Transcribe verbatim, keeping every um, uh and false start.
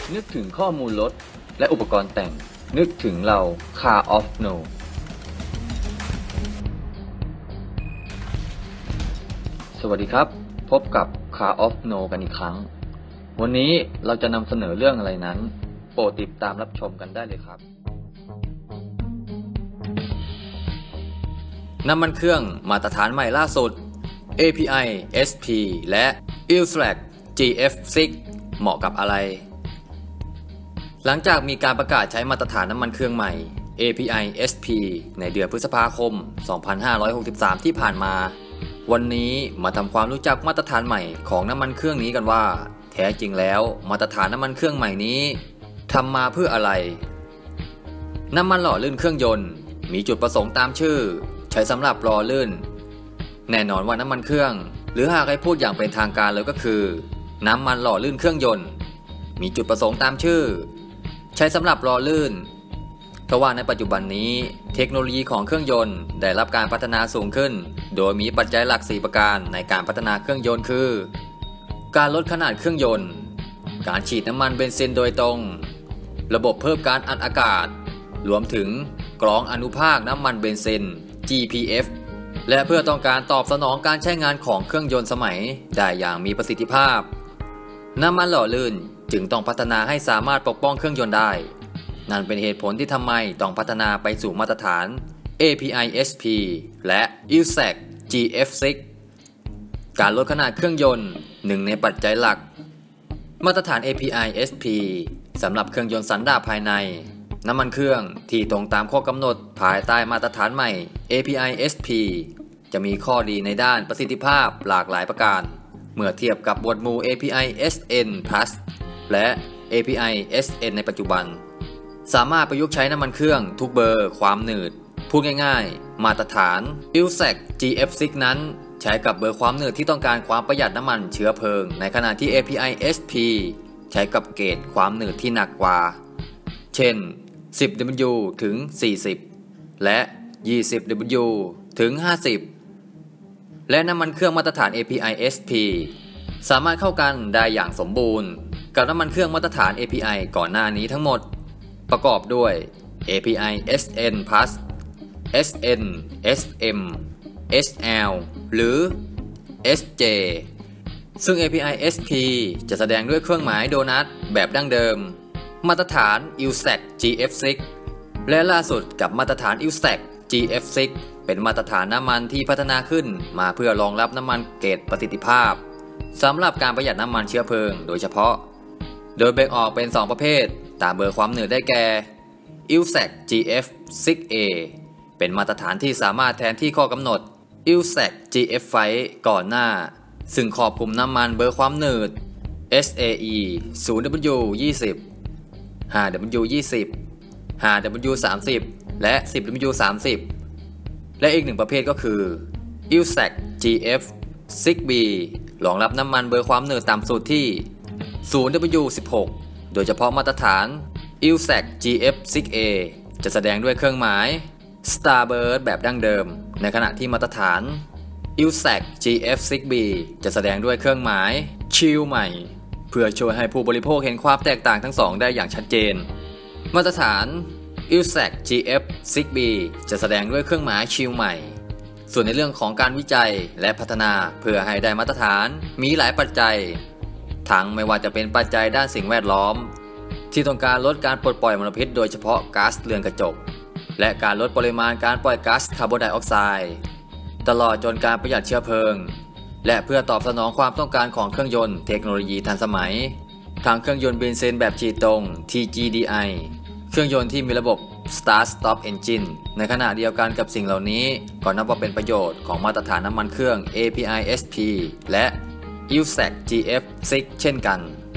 นึกถึงข้อมูลรถและอุปกรณ์แต่งนึกถึงเรา Car of No สวัสดีครับพบกับ Car of No กันอีกครั้งวันนี้เราจะนำเสนอเรื่องอะไรนั้นโปรดติดตามรับชมกันได้เลยครับน้ำมันเครื่องมาตรฐานใหม่ล่าสุด เอ พี ไอ เอส พี และ อิ แอล แซ จี เอฟ ซิก เหมาะกับอะไรหลังจากมีการประกาศใช้มาตรฐานน้ำมันเครื่องใหม่ เอ พี ไอ เอส พี ในเดือนพฤษภาคม สองพันห้าร้อยหกสิบสาม ที่ผ่านมาวันนี้มาทำความรู้จักมาตรฐานใหม่ของน้ำมันเครื่องนี้กันว่าแท้จริงแล้วมาตรฐานน้ำมันเครื่องใหม่นี้ทำมาเพื่ออะไรน้ำมันหล่อลื่นเครื่องยนต์มีจุดประสงค์ตามชื่อใช้สำหรับหล่อลื่นแน่นอนว่าน้ำมันเครื่องหรือหากให้พูดอย่างเป็นทางการเลยก็คือน้ำมันหล่อลื่นเครื่องยนต์มีจุดประสงค์ตามชื่อใช้สำหรับหล่อลื่นเพราะว่าในปัจจุบันนี้เทคโนโลยีของเครื่องยนต์ได้รับการพัฒนาสูงขึ้นโดยมีปัจจัยหลักสี่ประการในการพัฒนาเครื่องยนต์คือการลดขนาดเครื่องยนต์การฉีดน้ำมันเบนซินโดยตรงระบบเพิ่มการอัดอากาศรวมถึงกรองอนุภาคน้ำมันเบนซิน จี พี เอฟ และเพื่อต้องการตอบสนองการใช้งานของเครื่องยนต์สมัยได้อย่างมีประสิทธิภาพน้ำมันหล่อลื่นจึงต้องพัฒนาให้สามารถปกป้องเครื่องยนต์ได้นั่นเป็นเหตุผลที่ทำไมต้องพัฒนาไปสู่มาตรฐาน เอ พี ไอ เอส พี และ อิ แอล แซ จี เอฟ ซิก การลดขนาดเครื่องยนต์หนึ่งในปัจจัยหลักมาตรฐาน เอ พี ไอ เอส พี สำหรับเครื่องยนต์สันดาปภายในน้ำมันเครื่องที่ตรงตามข้อกำหนดภายใต้มาตรฐานใหม่ เอ พี ไอ เอส พี จะมีข้อดีในด้านประสิทธิภาพหลากหลายประการเมื่อเทียบกับหมวดหมู่ เอ พี ไอ เอส เอ็น Plus และ เอ พี ไอ เอส เอ็น ในปัจจุบันสามารถประยุกต์ใช้น้ำมันเครื่องทุกเบอร์ความหนืดพูดง่ายๆมาตรฐาน อิ แอล แซ จี เอฟ ซิก นั้นใช้กับเบอร์ความหนืดที่ต้องการความประหยัดน้ำมันเชื้อเพลิงในขณะที่ เอ พี ไอ เอส พี ใช้กับเกรดความหนืดที่หนักกว่าเช่น สิบ ดับเบิลยู ถึง สี่สิบ และ ยี่สิบ ดับเบิลยู ถึง ห้าสิบ และน้ำมันเครื่องมาตรฐาน เอ พี ไอ เอส พี สามารถเข้ากันได้อย่างสมบูรณ์กับน้ำมันเครื่องมาตรฐาน เอ พี ไอ ก่อนหน้านี้ทั้งหมดประกอบด้วย เอ พี ไอ เอส เอ็น Plus เอส เอ็น เอส เอ็ม เอส แอล หรือ เอส เจ ซึ่ง เอ พี ไอ เอส พี จะแสดงด้วยเครื่องหมายโดนัทแบบดั้งเดิมมาตรฐาน อิ แอล แซ จี เอฟ ซิก และล่าสุดกับมาตรฐาน อิ แอล แซ จี เอฟ ซิก เป็นมาตรฐานน้ำมันที่พัฒนาขึ้นมาเพื่อรองรับน้ำมันเกรดประสิทธิภาพสำหรับการประหยัดน้ำมันเชื้อเพลิงโดยเฉพาะโดยแบ่งออกเป็นสองประเภทตามเบอร์ความหนืดได้แก่ อิ แอล แซ จี เอฟ ซิก เอ เป็นมาตรฐานที่สามารถแทนที่ข้อกำหนด อิ แอล แซ จี เอฟ ไฟว์ ก่อนหน้าซึ่งครอบคลุมน้ำมันเบอร์ความหนืด เอส เอ อี ศูนย์ ดับเบิลยู ยี่สิบ ห้า ดับเบิลยู ยี่สิบ ห้า ดับเบิลยู สามสิบ และ สิบ ดับเบิลยู สามสิบ และอีกหนึ่งประเภทก็คือ อิ แอล แซ จี เอฟ ซิก บี รองรับน้ำมันเบอร์ความหนืดต่ำสุดที่ ศูนย์ ดับเบิลยู สิบหก โดยเฉพาะมาตรฐาน อิ แอล แซ จี เอฟ ซิก เอ จะแสดงด้วยเครื่องหมาย Starburst แบบดั้งเดิมในขณะที่มาตรฐาน อิ แอล แซ จี เอฟ ซิก บี จะแสดงด้วยเครื่องหมาย Chill ใหม่เพื่อช่วยให้ผู้บริโภคเห็นความแตกต่างทั้งสองได้อย่างชัดเจนมาตรฐาน อิ แอล แซ จี เอฟ ซิก บี จะแสดงด้วยเครื่องหมาย Chill ใหม่ส่วนในเรื่องของการวิจัยและพัฒนาเพื่อให้ได้มาตรฐานมีหลายปัจจัยทั้งไม่ว่าจะเป็นปัจจัยด้านสิ่งแวดล้อมที่ต้องการลดการปลดปล่อยมลพิษโดยเฉพาะก๊าซเรือนกระจกและการลดปริมาณการปล่อยก๊าซคาร์บอนไดออกไซด์ตลอดจนการประหยัดเชื้อเพลิงและเพื่อตอบสนองความต้องการของเครื่องยนต์เทคโนโลยีทันสมัยทางเครื่องยนต์เบนซินแบบฉีดตรง ที จี ดี ไอ เครื่องยนต์ที่มีระบบ Start Stop Engine ในขณะเดียวกันกับสิ่งเหล่านี้ก็นับว่าเป็นประโยชน์ของมาตรฐานน้ำมันเครื่อง เอ พี ไอ เอส พี และ อิ แอล แซ จี เอฟ ซิก เช่นกัน